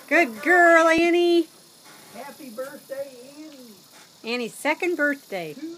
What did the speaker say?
Good girl, Annie. Happy birthday, Annie. Annie's second birthday.